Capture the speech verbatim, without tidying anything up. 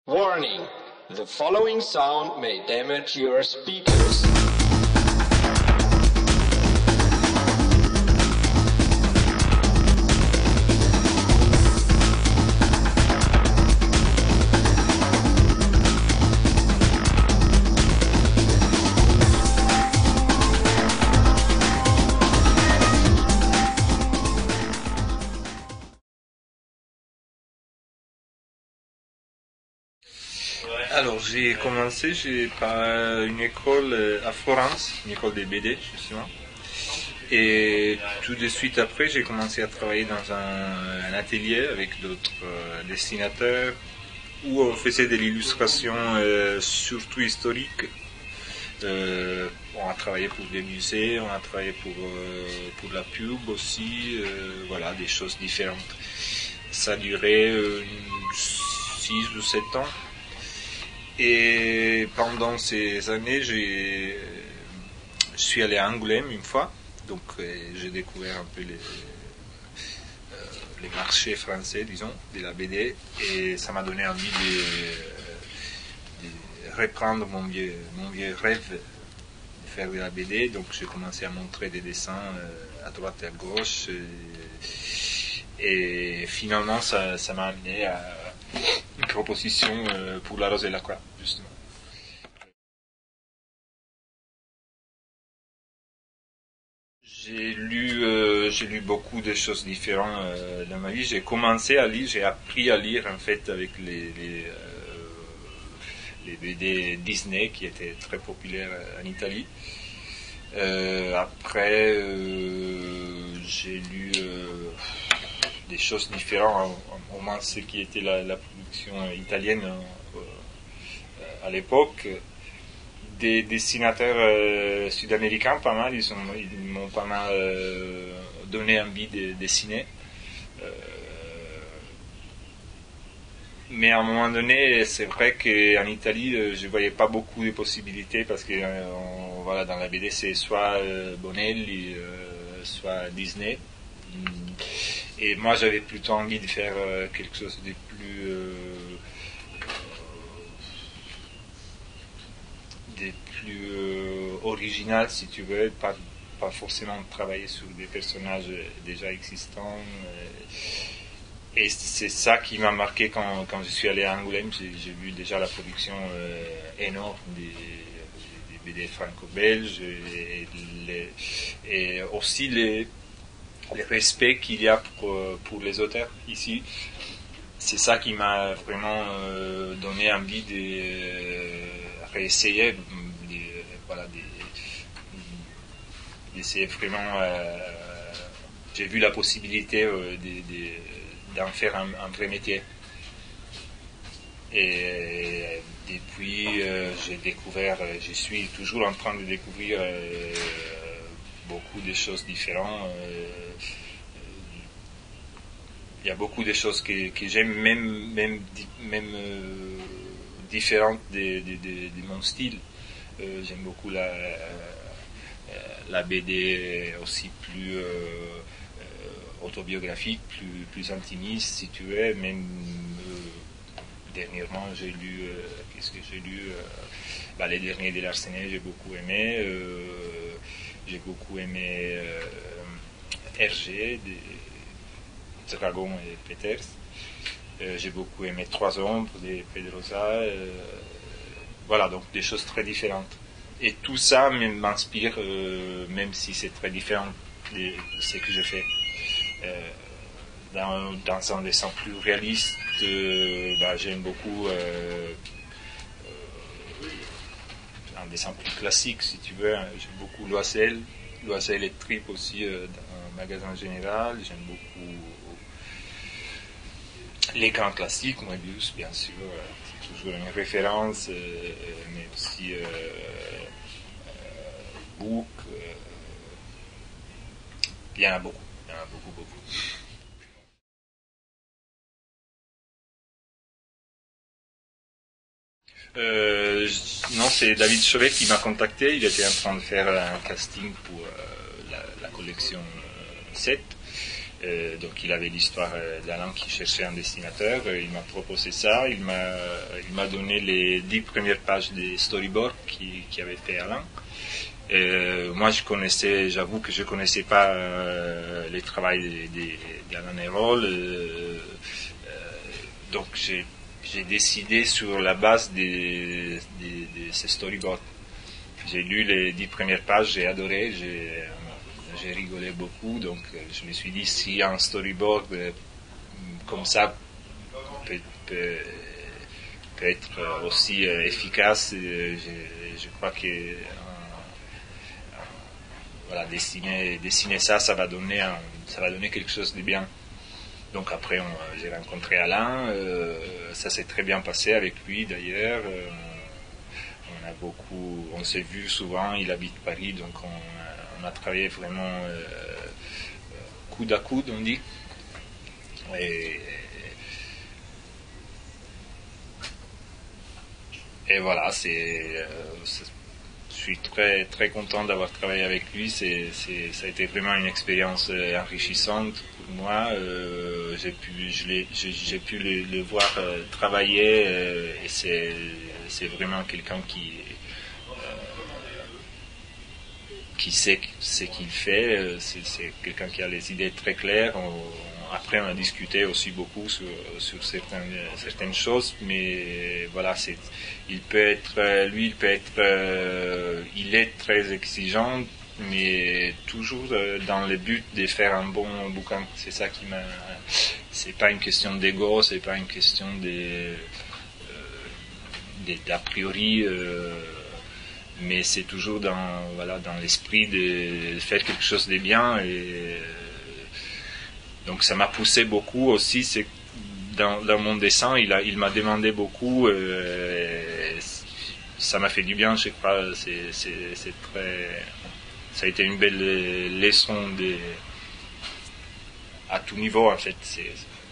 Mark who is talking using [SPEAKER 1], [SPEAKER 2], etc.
[SPEAKER 1] Warning! The following sound may damage your speakers.
[SPEAKER 2] Alors j'ai commencé j'ai, par une école à Florence, une école de B D justement. Et tout de suite après j'ai commencé à travailler dans un, un atelier avec d'autres euh, dessinateurs où on faisait de l'illustration euh, surtout historique. Euh, on a travaillé pour des musées, on a travaillé pour, euh, pour la pub aussi, euh, voilà, des choses différentes. Ça a duré euh, six ou sept ans. Et pendant ces années, j'ai, je suis allé à Angoulême une fois, donc j'ai découvert un peu les, euh, les marchés français, disons, de la B D, et ça m'a donné envie de, de reprendre mon vieux, mon vieux rêve de faire de la B D. Donc j'ai commencé à montrer des dessins à droite et à gauche, et, et finalement ça, ça m'a amené à une proposition pour La Rose et la Croix, justement. J'ai lu, euh, j'ai lu beaucoup de choses différentes euh, dans ma vie. J'ai commencé à lire, j'ai appris à lire en fait avec les, les, euh, les B D Disney qui étaient très populaires en Italie. Euh, après, euh, j'ai lu euh, des choses différentes, au moins ce qui était la, la production italienne euh, à l'époque. Des dessinateurs euh, sud-américains, pas mal, ils, ont, ils m'ont pas mal euh, donné envie de dessiner. Euh, mais à un moment donné, c'est vrai qu'en Italie, euh, je voyais pas beaucoup de possibilités parce que euh, on, voilà, dans la B D, c'est soit euh, Bonelli, euh, soit Disney. Et moi, j'avais plutôt envie de faire euh, quelque chose de plus euh, des plus euh, original, si tu veux, pas, pas forcément travailler sur des personnages déjà existants. Euh, et c'est ça qui m'a marqué quand, quand je suis allé à Angoulême. J'ai, j'ai vu déjà la production euh, énorme des, des B D franco-belges et, les, et aussi les, les respects qu'il y a pour, pour les auteurs ici. C'est ça qui m'a vraiment euh, donné envie de euh, réessayer, de, voilà, d'essayer vraiment. Euh, j'ai vu la possibilité euh, de, de, d'en faire un, un vrai métier. Et depuis, euh, j'ai découvert, je suis toujours en train de découvrir euh, beaucoup de choses différentes. Euh, Il y a beaucoup de choses que, que j'aime, même, même, même euh, différentes de, de, de, de mon style. Euh, j'aime beaucoup la, euh, la B D aussi plus euh, euh, autobiographique, plus, plus intimiste, si tu veux. Même euh, dernièrement, j'ai lu, euh, qu'est-ce que j'ai lu euh, bah, les derniers de Larsenet, j'ai beaucoup aimé. Euh, j'ai beaucoup aimé euh, Hergé, de, Dragon et Peters. Euh, j'ai beaucoup aimé Trois ombres de Pedrosa. Euh, voilà, donc des choses très différentes. Et tout ça m'inspire, euh, même si c'est très différent de ce que je fais. Euh, dans, dans un dessin plus réaliste, euh, bah, j'aime beaucoup euh, euh, un dessin plus classique, si tu veux. J'aime beaucoup Loisel, Loisel et Trip aussi euh, dans un magasin général. J'aime beaucoup les grands classiques, Moebius, bien sûr, c'est toujours une référence, euh, mais aussi euh, euh, Book. Euh, il y en a beaucoup, il y en a beaucoup, beaucoup. Euh, non, c'est David Chauvet qui m'a contacté. Il était en train de faire un casting pour euh, la, la collection euh, sept. Euh, donc il avait l'histoire euh, d'Alain qui cherchait un dessinateur, euh, il m'a proposé ça, il m'a, il m'a donné les dix premières pages des storyboards qui, qui avait fait Alain. Euh, moi je connaissais, j'avoue que je connaissais pas euh, les travail d'Alain Hérol, euh, euh, donc j'ai, j'ai décidé sur la base de ces storyboards. J'ai lu les dix premières pages, j'ai adoré, j'ai J'ai rigolé beaucoup, donc je me suis dit si un storyboard euh, comme ça peut, peut, peut être aussi euh, efficace, euh, je, je crois que euh, euh, voilà, dessiner, dessiner ça, ça va donner un, ça va donner quelque chose de bien. Donc après, on, j'ai rencontré Alain, euh, ça s'est très bien passé avec lui d'ailleurs. Euh, on a beaucoup, on s'est vu souvent. Il habite Paris, donc on On a travaillé vraiment euh, coude à coude, on dit. Et, et voilà, c'est, euh, c'est, je suis très très content d'avoir travaillé avec lui. C'est, c'est, ça a été vraiment une expérience enrichissante pour moi. Euh, j'ai pu, je l'ai, j'ai, j'ai pu le, le voir euh, travailler euh, et c'est, c'est vraiment quelqu'un qui qui sait ce qu'il fait, c'est, c'est quelqu'un qui a les idées très claires. On, après, on a discuté aussi beaucoup sur, sur certaines, certaines choses, mais voilà, c'est, il peut être, lui, il peut être, euh, il est très exigeant, mais toujours dans le but de faire un bon bouquin. C'est ça qui m'a, c'est pas une question d'ego, c'est pas une question de, euh, d'a priori. Euh, mais c'est toujours dans, voilà, dans l'esprit de faire quelque chose de bien. Et donc ça m'a poussé beaucoup aussi. C'est dans, dans mon dessin, il, a, il m'a demandé beaucoup. Euh, ça m'a fait du bien, je crois. C'est, c'est, c'est très, ça a été une belle leçon de, à tout niveau en fait. C'est,